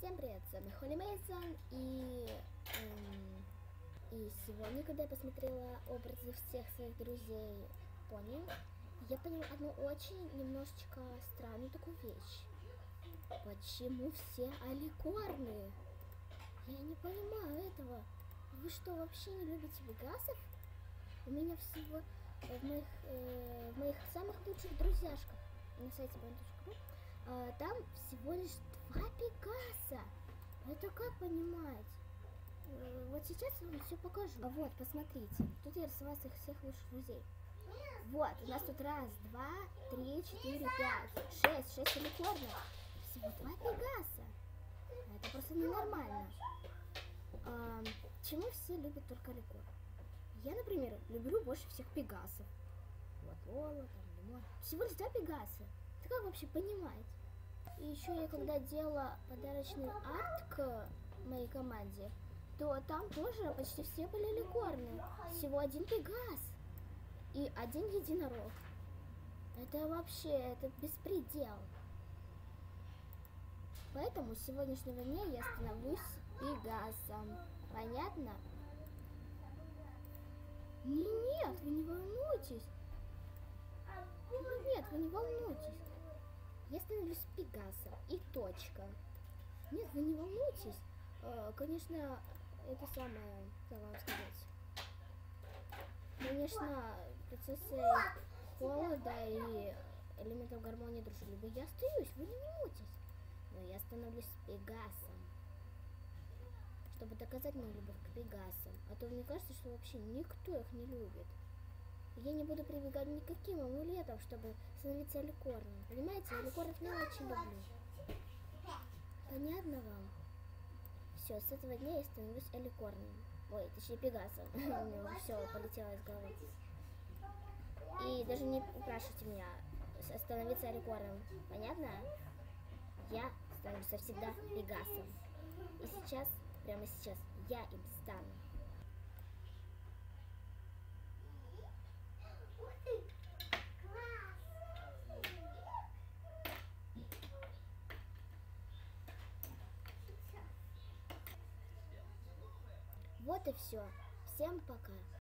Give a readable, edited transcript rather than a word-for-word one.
Всем привет, с вами Холли Мейсон, и сегодня, когда я посмотрела образы всех своих друзей пони, я поняла одну очень немножечко странную такую вещь. Почему все аликорны? Я не понимаю этого. Вы что, вообще не любите пегасов? У меня всего в моих самых лучших друзьяшках на сайте band.ru там всего лишь 2 пегаса. Это как понимать? Вот сейчас я вам все покажу. А вот, посмотрите. Тут я рисовала своих всех лучших друзей. Вот, у нас тут 1, 2, 3, 4, 5, 6 аликорнов. Всего 2 пегаса. Это просто ненормально. Почему все любят только аликорн? Я, например, люблю больше всех пегасов. Вот Лола, там Лимон. Всего лишь 2 пегаса. Это как вообще понимать? И еще я когда делала подарочный арт к моей команде, то там тоже почти все были аликорны. Всего 1 пегас и 1 единорог. Это вообще, это беспредел. Поэтому с сегодняшнего дня я становлюсь пегасом. Понятно? Нет, вы не волнуйтесь. Нет, вы не волнуйтесь. Я становлюсь пегасом и точка. Нет, вы не волнуйтесь. Конечно, это самое, как вам сказать. Конечно, процессы холода и элементов гармонии дружелюбия я остаюсь, вы не волнуйтесь. Но я становлюсь пегасом, чтобы доказать мою любовь к пегасам. А то мне кажется, что вообще никто их не любит. Я не буду прибегать никаким амулетам, чтобы становиться аликорном. Понимаете, аликорнов я очень люблю. Понятно вам? Все, с этого дня я становлюсь аликорном. Ой, точнее пегасом. У меня уже все полетело из головы. И даже не упрашивайте меня становиться аликорном. Понятно? Я становлюсь всегда пегасом. И сейчас, прямо сейчас, я им стану. Вот и все. Всем пока.